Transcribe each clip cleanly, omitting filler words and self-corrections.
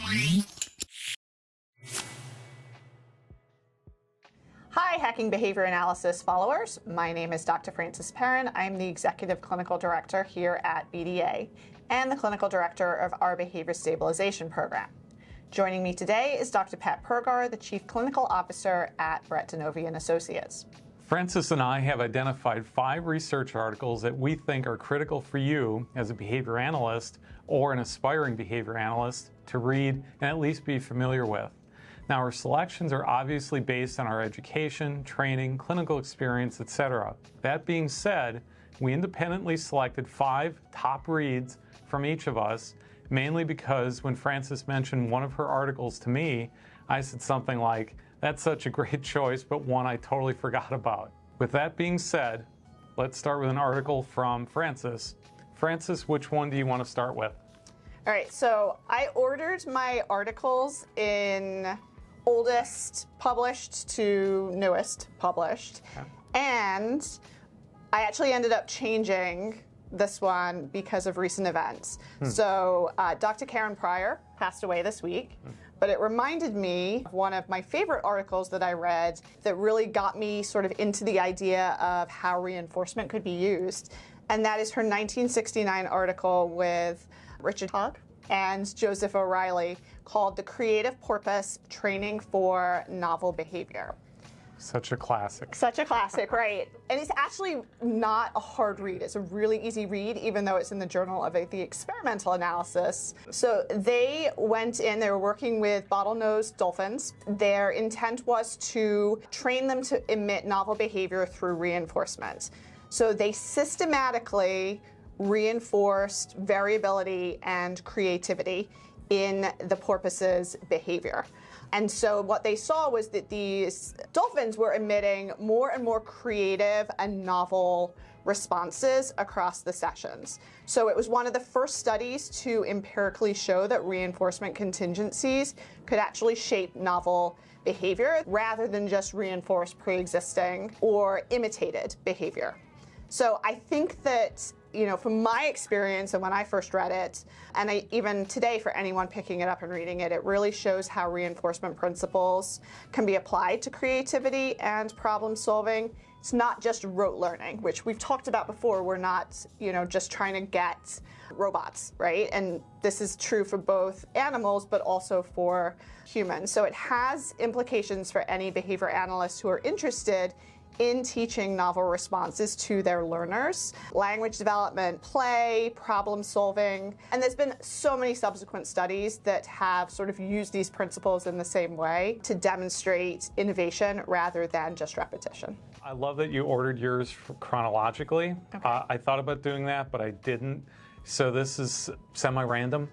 Hi, Hacking Behavior Analysis followers. My name is Dr. Frances Perrin. I'm the Executive Clinical Director here at BDA and the Clinical Director of our Behavior Stabilization Program. Joining me today is Dr. Pat Progar, the Chief Clinical Officer at Brett Denovi and Associates. Frances and I have identified 5 research articles that we think are critical for you as a behavior analyst or an aspiring behavior analyst to read and at least be familiar with. Now, our selections are obviously based on our education, training, clinical experience, etc. That being said, we independently selected 5 top reads from each of us, mainly because when Frances mentioned one of her articles to me, I said something like, "That's such a great choice, but one I totally forgot about." With that being said, let's start with an article from Frances. Frances, which one do you want to start with? All right, so I ordered my articles in oldest published to newest published, and I actually ended up changing this one because of recent events. So Dr. Pryor passed away this week, but it reminded me of one of my favorite articles that I read that really got me sort of into the idea of how reinforcement could be used, and that is her 1969 article with Richard Haag and Joseph O'Reilly called The Creative Porpoise, Training for Novel Behavior. Such a classic. Such a classic, right? And it's actually not a hard read. It's a really easy read, even though it's in the Journal of the Experimental Analysis. So they went in, they were working with bottlenose dolphins. Their intent was to train them to emit novel behavior through reinforcement. So they systematically reinforced variability and creativity in the porpoise's behavior. And so what they saw was that these dolphins were emitting more and more creative and novel responses across the sessions. So it was one of the first studies to empirically show that reinforcement contingencies could actually shape novel behavior rather than just reinforce pre-existing or imitated behavior. So I think that, from my experience and when I first read it, and even today for anyone picking it up and reading it, it really shows how reinforcement principles can be applied to creativity and problem solving. It's not just rote learning, which we've talked about before. We're not, just trying to get robots, right? And this is true for both animals, but also for humans. So it has implications for any behavior analysts who are interested in teaching novel responses to their learners, language development, play, problem solving. And there's been so many subsequent studies that have sort of used these principles in the same way to demonstrate innovation rather than just repetition. I love that you ordered yours chronologically. Okay. I thought about doing that, but I didn't. So this is semi-random.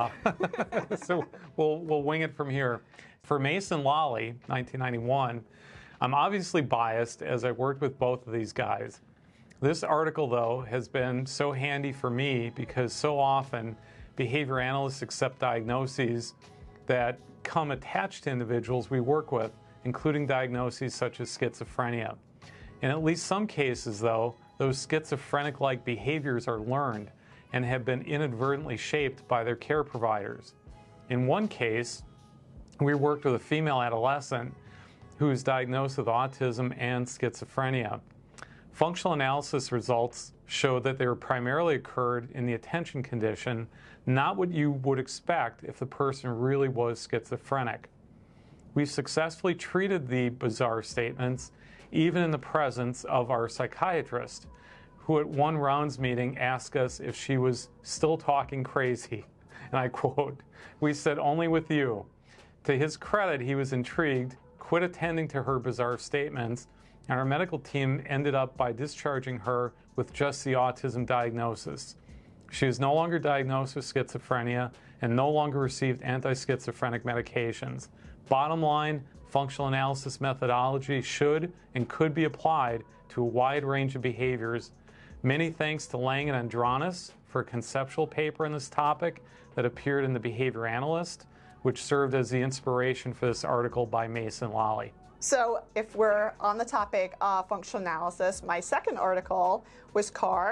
So we'll wing it from here. For Mace and Lalli, 1991, I'm obviously biased as I worked with both of these guys. This article, though, has been so handy for me because so often behavior analysts accept diagnoses that come attached to individuals we work with, including diagnoses such as schizophrenia. In at least some cases, though, those schizophrenic-like behaviors are learned and have been inadvertently shaped by their care providers. In one case, we worked with a female adolescent who was diagnosed with autism and schizophrenia. Functional analysis results showed that they were primarily occurred in the attention condition, not what you would expect if the person really was schizophrenic. We successfully treated the bizarre statements, even in the presence of our psychiatrist, who at one rounds meeting asked us if she was still talking crazy. And I quote, "We said only with you." To his credit, he was intrigued, quit attending to her bizarre statements, and our medical team ended up by discharging her with just the autism diagnosis. She is no longer diagnosed with schizophrenia and no longer received anti-schizophrenic medications. Bottom line, functional analysis methodology should and could be applied to a wide range of behaviors. Many thanks to Lang and Andronis for a conceptual paper on this topic that appeared in the Behavior Analyst, which served as the inspiration for this article by Mace and Lalli. So if we're on the topic of functional analysis, my second article was Carr,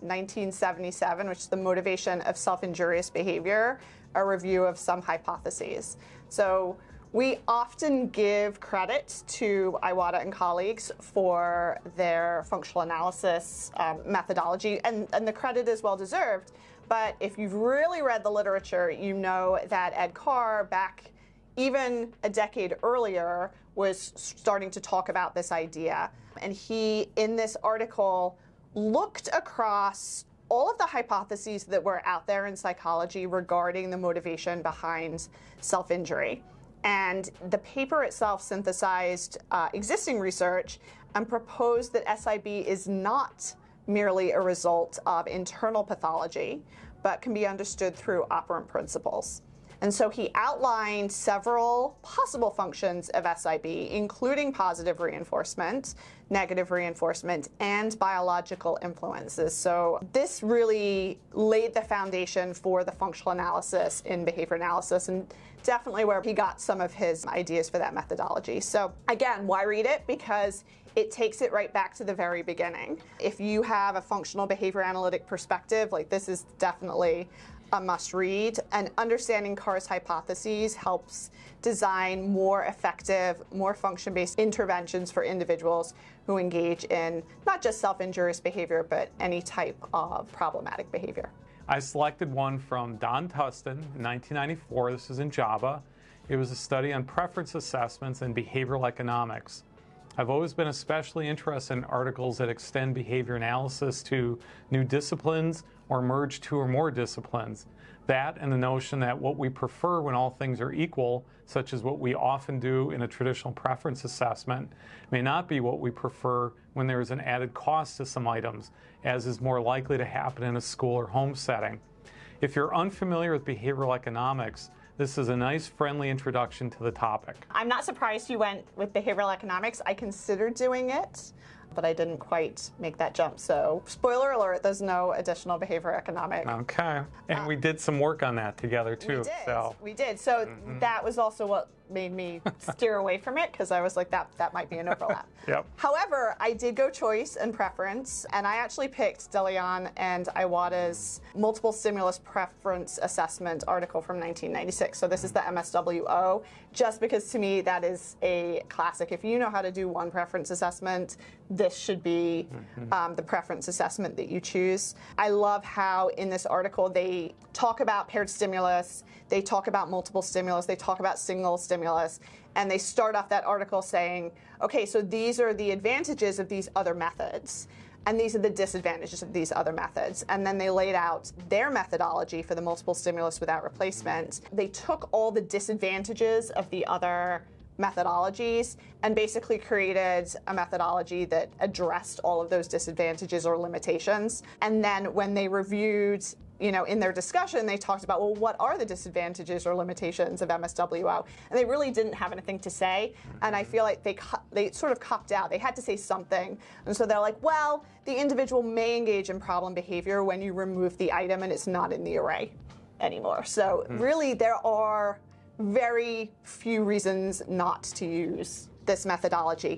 1977, which is The Motivation of Self-Injurious Behavior, a review of some hypotheses. So we often give credit to Iwata and colleagues for their functional analysis methodology, and the credit is well deserved. But if you've really read the literature, you know that Ed Carr, back even a decade earlier, was starting to talk about this idea. And he, in this article, looked across all of the hypotheses that were out there in psychology regarding the motivation behind self-injury. And the paper itself synthesized existing research and proposed that SIB is not merely a result of internal pathology, but can be understood through operant principles. And so he outlined several possible functions of SIB, including positive reinforcement, negative reinforcement, and biological influences. So this really laid the foundation for the functional analysis in behavior analysis, and definitely where he got some of his ideas for that methodology. So again, why read it? Because it takes it right back to the very beginning. If you have a functional behavior analytic perspective, like this is definitely a must read, and understanding Carr's hypotheses helps design more effective, more function-based interventions for individuals who engage in not just self-injurious behavior, but any type of problematic behavior. I selected one from Don Tustin in 1994. This is in Java. It was a study on preference assessments and behavioral economics. I've always been especially interested in articles that extend behavior analysis to new disciplines or merge two or more disciplines. That and the notion that what we prefer when all things are equal, such as what we often do in a traditional preference assessment, may not be what we prefer when there is an added cost to some items, as is more likely to happen in a school or home setting. If you're unfamiliar with behavioral economics, this is a nice, friendly introduction to the topic. I'm not surprised you went with behavioral economics. I considered doing it, but I didn't quite make that jump. So spoiler alert, there's no additional behavioral economic. Okay. And we did some work on that together too. We did. So that was also what made me steer away from it, because I was like, that might be an overlap. Yep. However, I did go choice and preference, and I actually picked DeLeon and Iwata's multiple stimulus preference assessment article from 1996. So this is the MSWO, just because to me that is a classic. If you know how to do one preference assessment, this should be the preference assessment that you choose. I love how in this article they talk about paired stimulus, they talk about multiple stimulus, they talk about single stimulus, and they start off that article saying, okay, so these are the advantages of these other methods, and these are the disadvantages of these other methods. And then they laid out their methodology for the multiple stimulus without replacement. They took all the disadvantages of the other methodologies and basically created a methodology that addressed all of those disadvantages or limitations. And then when they reviewed, in their discussion, they talked about, well, what are the disadvantages or limitations of MSWO? And they really didn't have anything to say. And I feel like they sort of copped out. They had to say something. And so they're like, well, the individual may engage in problem behavior when you remove the item and it's not in the array anymore. So really, there are very few reasons not to use this methodology.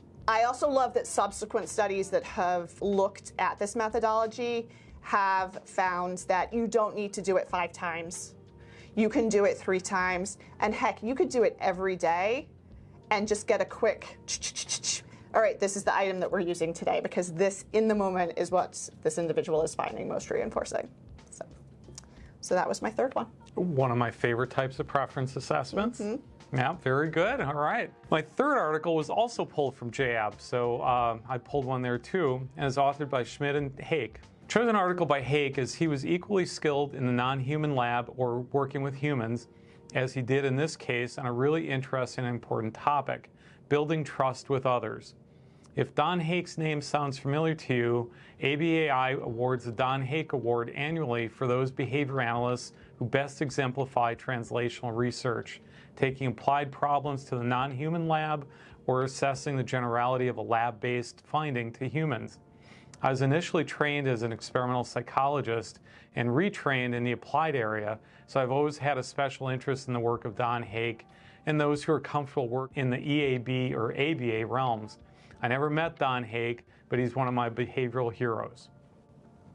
I also love that subsequent studies that have looked at this methodology have found that you don't need to do it 5 times. You can do it 3 times, and heck, you could do it every day and just get a quick, all right, this is the item that we're using today, because this, in the moment, is what this individual is finding most reinforcing. So that was my third one. One of my favorite types of preference assessments. Yeah, very good. All right. My third article was also pulled from JAB, so I pulled one there too, and is authored by Schmidt and Haag. Chose an article by Haag as he was equally skilled in the non-human lab or working with humans, as he did in this case on a really interesting and important topic, building trust with others. If Don Haag's name sounds familiar to you, ABAI awards the Don Haag Award annually for those behavior analysts who best exemplify translational research, taking applied problems to the non-human lab or assessing the generality of a lab-based finding to humans. I was initially trained as an experimental psychologist and retrained in the applied area, so I've always had a special interest in the work of Don Haag and those who are comfortable working in the EAB or ABA realms. I never met Don Haag, but he's one of my behavioral heroes.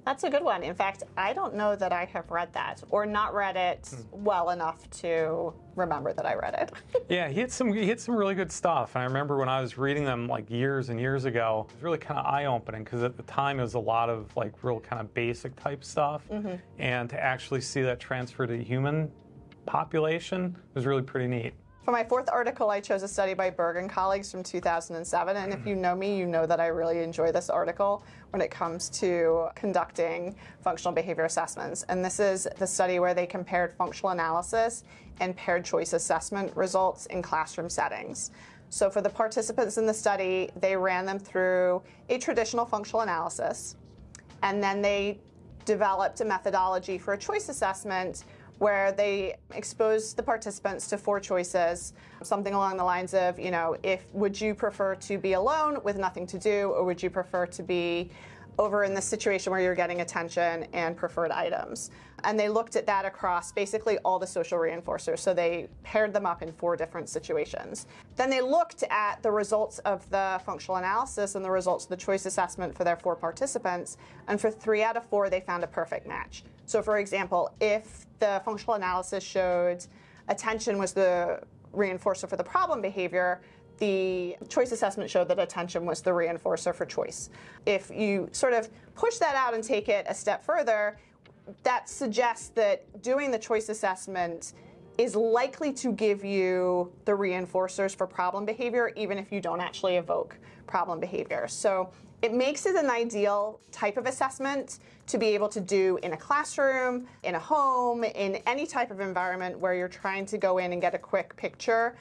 That's a good one. In fact, I don't know that I have read that or not read it well enough to remember that I read it. Yeah, he had some really good stuff. And I remember when I was reading them like years and years ago, it was really kind of eye-opening because at the time it was a lot of like real kind of basic type stuff. And to actually see that transfer to the human population was really pretty neat. For my fourth article, I chose a study by Berg and colleagues from 2007, and if you know me, you know that I really enjoy this article when it comes to conducting functional behavior assessments. And this is the study where they compared functional analysis and paired choice assessment results in classroom settings. So for the participants in the study, they ran them through a traditional functional analysis, and then they developed a methodology for a choice assessment where they exposed the participants to 4 choices, something along the lines of, you know, would you prefer to be alone with nothing to do, or would you prefer to be over in the situation where you're getting attention and preferred items? And they looked at that across basically all the social reinforcers. So they paired them up in 4 different situations. Then they looked at the results of the functional analysis and the results of the choice assessment for their 4 participants. And for 3 out of 4, they found a perfect match. So for example, if the functional analysis showed attention was the reinforcer for the problem behavior, the choice assessment showed that attention was the reinforcer for choice. If you sort of push that out and take it a step further, that suggests that doing the choice assessment is likely to give you the reinforcers for problem behavior, even if you don't actually evoke problem behavior. So it makes it an ideal type of assessment to be able to do in a classroom, in a home, in any type of environment where you're trying to go in and get a quick picture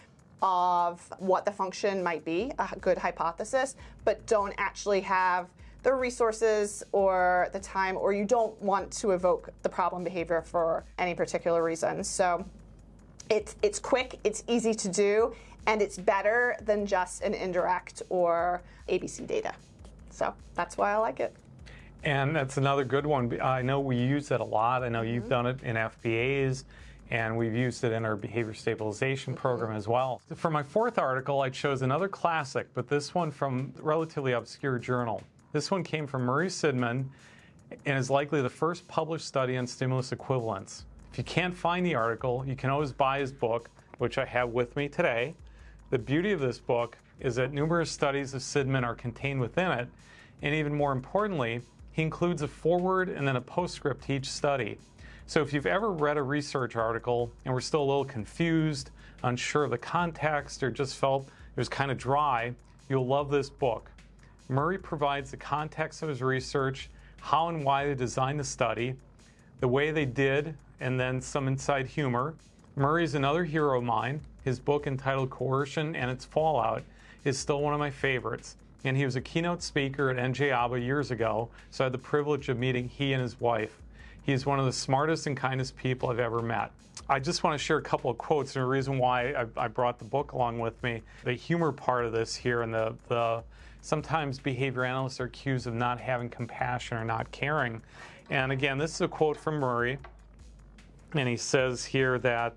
of what the function might be, a good hypothesis, but don't actually have the resources or the time, or you don't want to evoke the problem behavior for any particular reason. So it's quick, it's easy to do, and it's better than just an indirect or ABC data. So that's why I like it. And that's another good one. I know we use it a lot. I know you've done it in FBAs, and we've used it in our behavior stabilization program as well. For my 4th article, I chose another classic, but this one from a relatively obscure journal. This one came from Murray Sidman and is likely the first published study on stimulus equivalence. If you can't find the article, you can always buy his book, which I have with me today. The beauty of this book is that numerous studies of Sidman are contained within it, and even more importantly, he includes a foreword and then a postscript to each study. So if you've ever read a research article and were still a little confused, unsure of the context, or just felt it was kind of dry, you'll love this book. Murray provides the context of his research, how and why they designed the study, the way they did, and then some inside humor. Murray's another hero of mine. His book entitled Coercion and Its Fallout is still one of my favorites. And he was a keynote speaker at NJ-ABA years ago, so I had the privilege of meeting he and his wife. He's one of the smartest and kindest people I've ever met. I just want to share a couple of quotes, and the reason why I brought the book along with me. The humor part of this here, and the sometimes behavior analysts are accused of not having compassion or not caring. And again, this is a quote from Murray, and he says here that,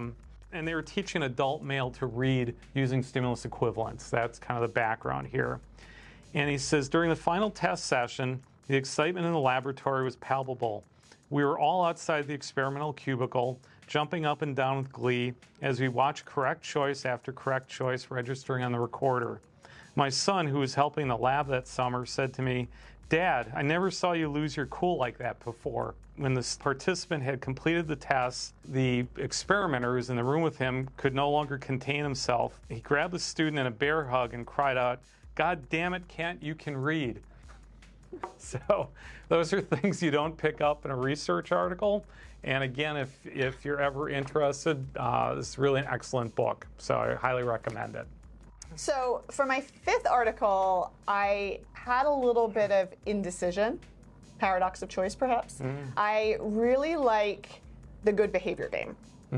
and they were teaching an adult male to read using stimulus equivalence. That's kind of the background here. And he says, during the final test session, the excitement in the laboratory was palpable. We were all outside the experimental cubicle, jumping up and down with glee as we watched correct choice after correct choice registering on the recorder. My son, who was helping the lab that summer, said to me, "Dad, I never saw you lose your cool like that before." When the participant had completed the test, the experimenter who was in the room with him could no longer contain himself. He grabbed the student in a bear hug and cried out, "God damn it, Kent, you can read." So those are things you don't pick up in a research article. And again, if you're ever interested, it's really an excellent book. So I highly recommend it. So for my 5th article, I had a little bit of indecision, paradox of choice perhaps. I really like the good behavior game.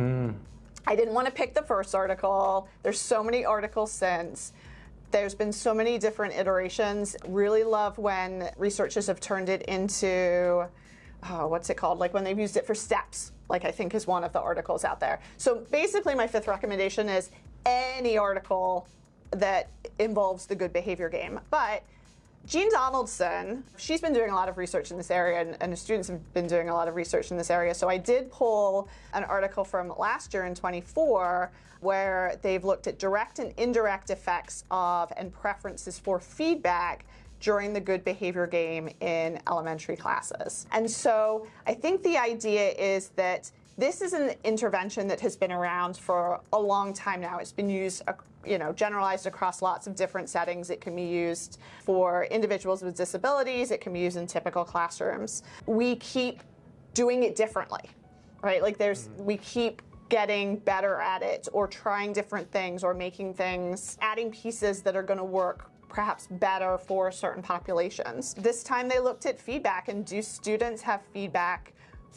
I didn't want to pick the first article. There's so many articles since. There's been so many different iterations. Really love when researchers have turned it into, what's it called? Like when they've used it for steps, like I think is one of the articles out there. So basically my 5th recommendation is any article that involves the good behavior game. But Jean Donaldson, she's been doing a lot of research in this area, and the students have been doing a lot of research in this area. So I did pull an article from last year in 24 where they've looked at direct and indirect effects of and preferences for feedback during the good behavior game in elementary classes. And so I think the idea is that this is an intervention that has been around for a long time now. It's been used, generalized across lots of different settings. It can be used for individuals with disabilities. It can be used in typical classrooms. We keep doing it differently, right? Like we keep getting better at it, or trying different things, or making things, adding pieces that are going to work perhaps better for certain populations. This time they looked at feedback, and do students have feedback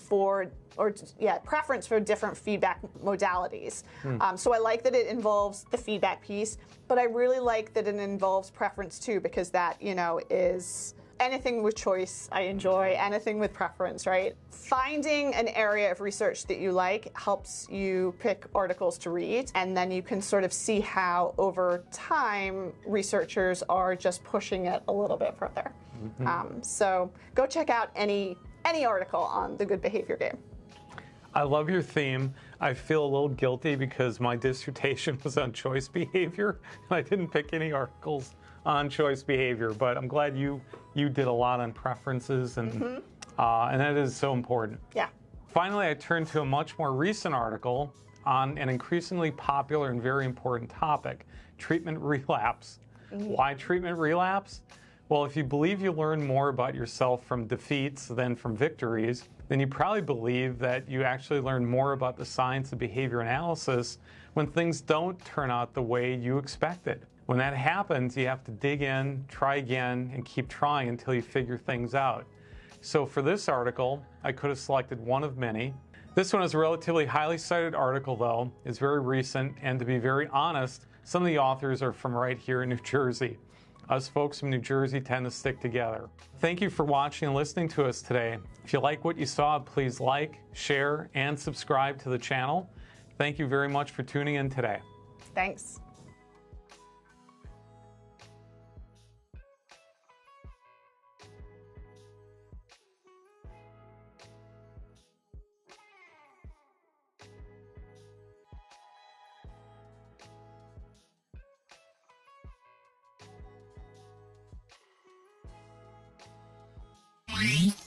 preference for different feedback modalities. So I like that it involves the feedback piece, but I really like that it involves preference too, because that, is anything with choice I enjoy, anything with preference, right? Finding an area of research that you like helps you pick articles to read, and then you can sort of see how over time researchers are just pushing it a little bit further. So go check out any article on the good behavior game. I love your theme. I feel a little guilty because my dissertation was on choice behavior, and I didn't pick any articles on choice behavior, but I'm glad you did a lot on preferences, and that is so important. Yeah. Finally, I turned to a much more recent article on an increasingly popular and very important topic, treatment relapse. Why treatment relapse? Well, if you believe you learn more about yourself from defeats than from victories, then you probably believe that you actually learn more about the science of behavior analysis when things don't turn out the way you expected. When that happens, you have to dig in, try again, and keep trying until you figure things out. So for this article, I could have selected one of many. This one is a relatively highly cited article, though. It's very recent, and to be very honest, some of the authors are from right here in New Jersey. Us folks from New Jersey tend to stick together. Thank you for watching and listening to us today. If you like what you saw, please like, share, and subscribe to the channel. Thank you very much for tuning in today. Thanks. Bye.